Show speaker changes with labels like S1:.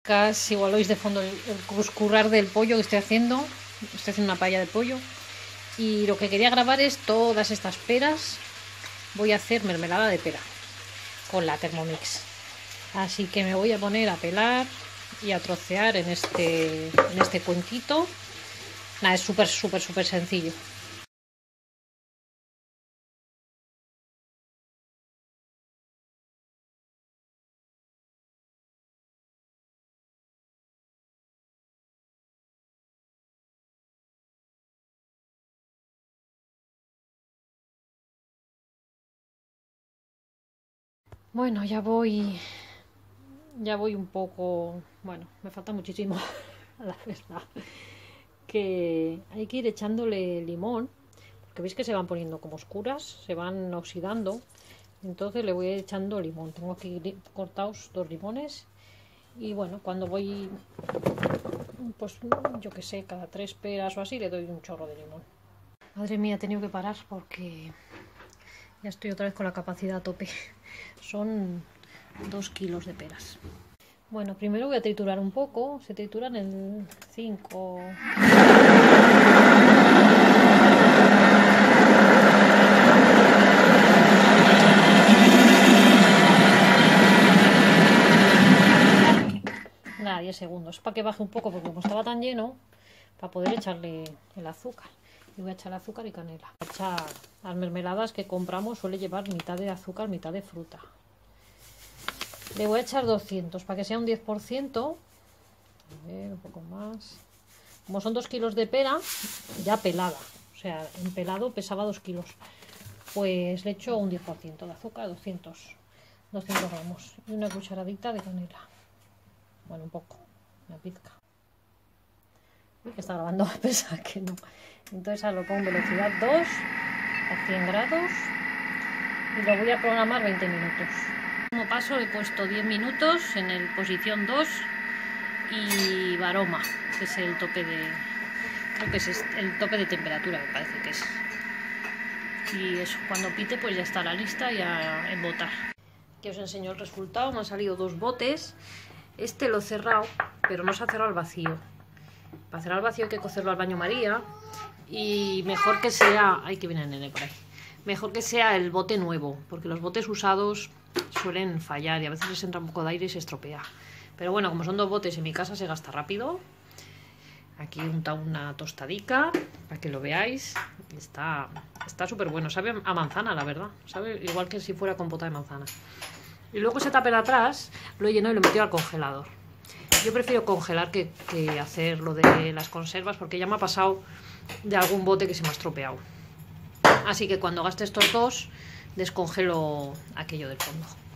S1: Casi igual oís de fondo el cuscurrar del pollo que estoy haciendo. Estoy haciendo una paella de pollo. Y lo que quería grabar es todas estas peras. Voy a hacer mermelada de pera con la Thermomix. Así que me voy a poner a pelar y a trocear en este cuenquito. Nada, es súper sencillo. Bueno, ya voy un poco, bueno, me falta muchísimo, la verdad, que hay que ir echándole limón, porque veis que se van poniendo como oscuras, se van oxidando, entonces le voy echando limón. Tengo aquí cortados 2 limones y bueno, cuando voy, pues yo que sé, cada 3 peras o así le doy un chorro de limón. Madre mía, he tenido que parar porque ya estoy otra vez con la capacidad a tope. Son 2 kilos de peras. Bueno, primero voy a triturar un poco. Se trituran en 5. Nada, 10 segundos. Para que baje un poco, porque como estaba tan lleno, para poder echarle el azúcar. Y voy a echar azúcar y canela. Voy a echar las mermeladas que compramos, suele llevar mitad de azúcar, mitad de fruta. Le voy a echar 200 para que sea un 10%. A ver, un poco más. Como son 2 kilos de pera, ya pelada. O sea, en pelado pesaba 2 kilos. Pues le echo un 10% de azúcar, 200 gramos. Y una cucharadita de canela. Bueno, un poco, una pizca. Uy, que está grabando, a pesar que no. Entonces ahora lo pongo en velocidad 2 a 100 grados y lo voy a programar 20 minutos. Como paso he puesto 10 minutos en el posición 2 y varoma, que es el tope de, creo que es el tope de temperatura, me parece que es. Y eso, cuando pite pues ya estará lista y a embotar. Aquí os enseño el resultado. Me han salido 2 botes. Este lo he cerrado, pero no se ha cerrado al vacío. Para cerrar el vacío hay que cocerlo al baño María. Y mejor que sea... Ay, que viene el nene por ahí. Mejor que sea el bote nuevo, porque los botes usados suelen fallar y a veces les entra un poco de aire y se estropea. Pero bueno, como son 2 botes, en mi casa se gasta rápido. Aquí he untado una tostadica para que lo veáis. Está súper bueno. Sabe a manzana, la verdad. Sabe igual que si fuera compota de manzana. Y luego ese tupper atrás lo he llenado y lo he metido al congelador. Yo prefiero congelar que hacer lo de las conservas, porque ya me ha pasado de algún bote que se me ha estropeado. Así que cuando gaste estos 2, descongelo aquello del fondo.